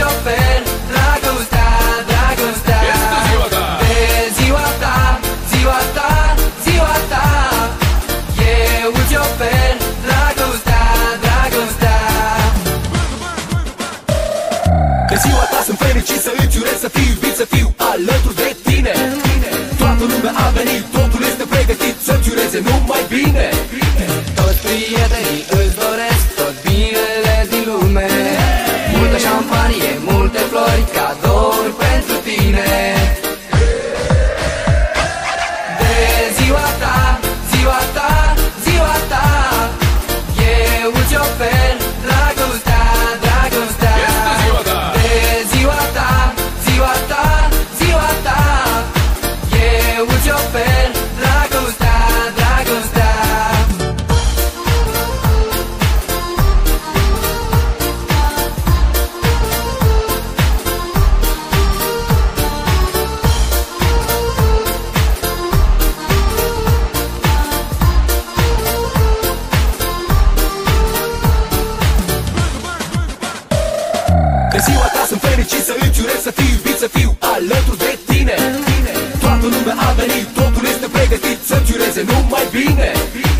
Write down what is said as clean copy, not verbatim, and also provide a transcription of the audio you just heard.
îți ofer dragostea, dragostea. De ziua ta, ziua ta, ziua ta, eu îți ofer dragostea, dragostea. De ziua ta sunt fericit să îți urez, să fiu iubit, să fiu alături de tine. Toată lumea a venit, totul este pregătit să-ți ureze numai bine. Toți prietenii îți doresc tot binele din lume, multă șampanie, multe flori, cadouri pentru tine. De ziua ta, ziua ta, ziua ta, eu îți ofer dragostea, dragostea. De ziua ta, ziua ta, ziua ta, eu îți ofer dragostea, dragostea. De ziua ta sunt fericit să îți urez, să fiu iubit, să fiu alături de tine. Toată lumea a venit, totul este pregătit să-ți ureze numai bine.